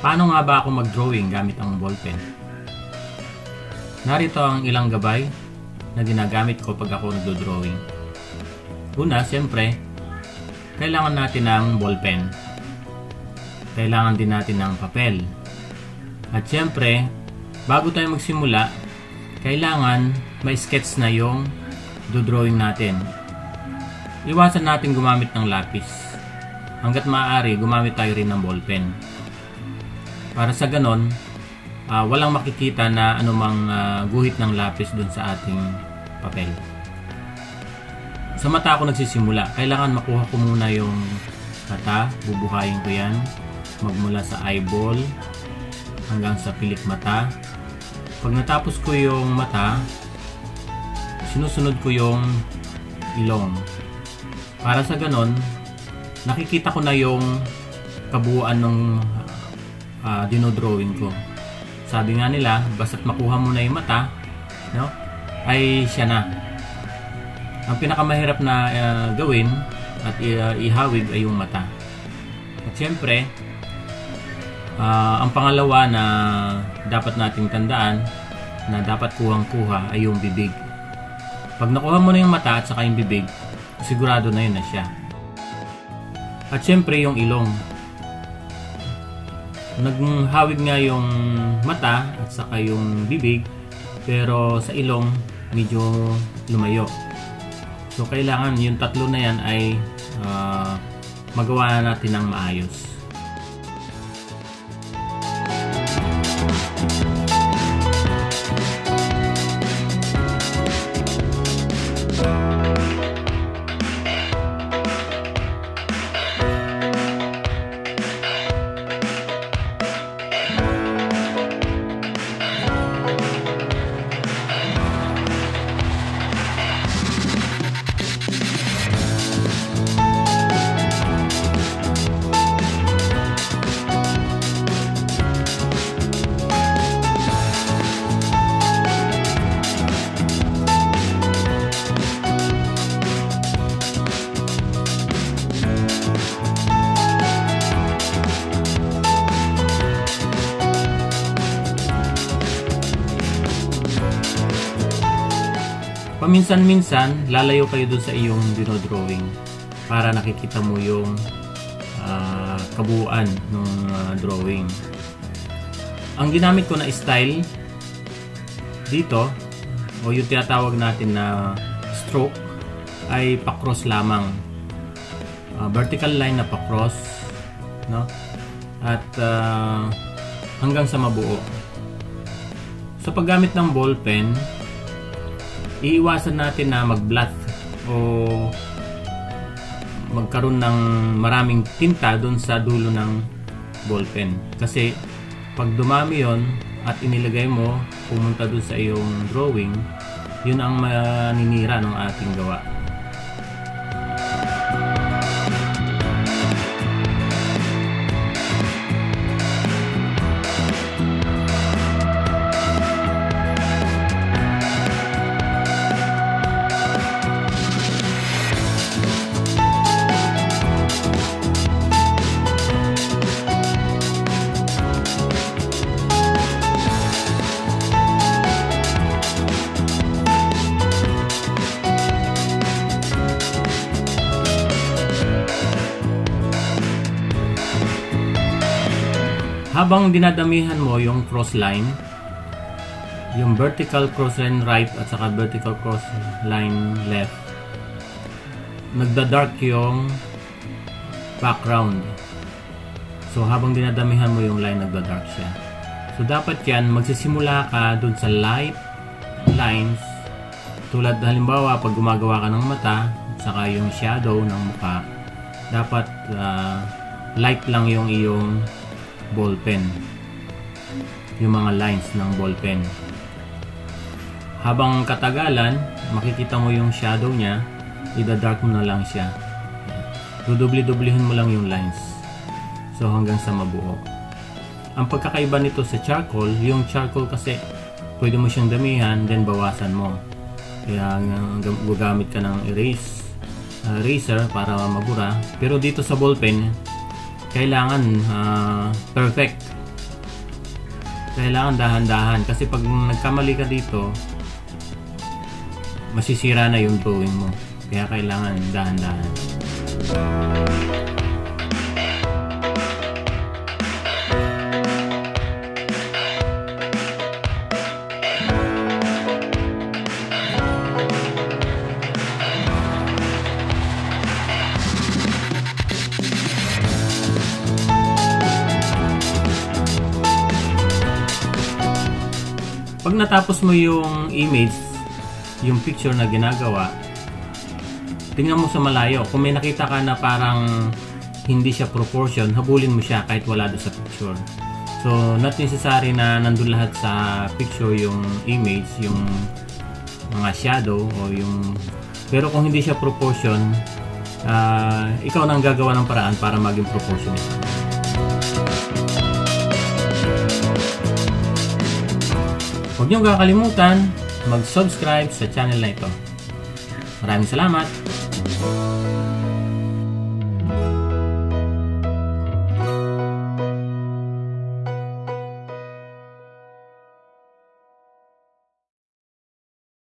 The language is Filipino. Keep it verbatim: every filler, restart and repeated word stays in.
Paano nga ba ako mag-drawing gamit ang ballpen? Narito ang ilang gabay na ginagamit ko pag ako nagdo-drawing. Una, siyempre, kailangan natin ng ballpen. Kailangan din natin ng papel. At siyempre, bago tayo magsimula, kailangan may sketch na yung do-drawing natin. Iwasan natin gumamit ng lapis. Hanggat maaari, gumamit tayo rin ng ballpen. Para sa ganon, uh, walang makikita na anumang uh, guhit ng lapis dun sa ating papel. Sa mata ako nagsisimula. Kailangan makuha ko muna yung mata. Bubuhayin ko yan. Magmula sa eyeball hanggang sa pilik mata. Pag natapos ko yung mata, sinusunod ko yung ilong. Para sa ganon, nakikita ko na yung kabuuan ng uh, dinodrawing ko. Sabi nga nila, basta't makuha mo na yung mata, no, ay siya na. Ang pinakamahirap na uh, gawin at uh, ihawig ay yung mata. At siyempre, uh, ang pangalawa na dapat nating tandaan na dapat kuhang-kuha ay yung bibig. Pag nakuha mo na yung mata at saka yung bibig, sigurado na yun na siya. At siyempre yung ilong. Naghawig nga yung mata at saka yung bibig, pero sa ilong medyo lumayo. So kailangan yung tatlo na yan ay uh, magawa natin ng maayos. Paminsan-minsan, lalayo kayo dun sa iyong dinodrawing para nakikita mo yung uh, kabuuan ng uh, drawing. Ang ginamit ko na style dito, o yung tinatawag natin na stroke, ay pa-cross lamang. Uh, vertical line na pa-cross, no? At uh, hanggang sa mabuo. Sa paggamit ng ballpen, iiwasan natin na mag-blot o magkaroon ng maraming tinta doon sa dulo ng ballpen. Kasi pag dumami yon at inilagay mo, pumunta doon sa iyong drawing, yun ang maninira ng ating gawa. Habang dinadamihan mo yung cross line, yung vertical cross line right at saka vertical cross line left, nagda-dark yung background. So habang dinadamihan mo yung line, nagda-dark siya. So dapat yan, magsisimula ka dun sa light lines, tulad halimbawa pag gumagawa ka ng mata at saka yung shadow ng mukha, dapat uh, light lang yung iyong ballpen, yung mga lines ng ballpen. Habang katagalan, makikita mo yung shadow niya, ida-dark mo na lang siya. Dudubli-dublihin mo lang yung lines. So hanggang sa mabuo. Ang pagkakaiba nito sa charcoal, yung charcoal kasi pwede mo siyang damihan, then bawasan mo. Kaya gagamit ka ng erase, uh, eraser para mabura. Pero dito sa ballpen, kailangan uh, perfect kailangan dahan-dahan kasi pag nagkamali ka dito, masisira na yung drawing mo. Kaya kailangan dahan-dahan. Pag natapos mo yung image, yung picture na ginagawa, tingnan mo sa malayo. Kung may nakita ka na parang hindi siya proportion, habulin mo siya kahit wala doon sa picture. So, not necessary na nandun lahat sa picture yung image, yung mga shadow o yung... Pero kung hindi siya proportion, uh, ikaw nang gagawa ng paraan para maging proportion ito. Huwag niyong kakalimutan mag-subscribe sa channel na ito. Maraming salamat!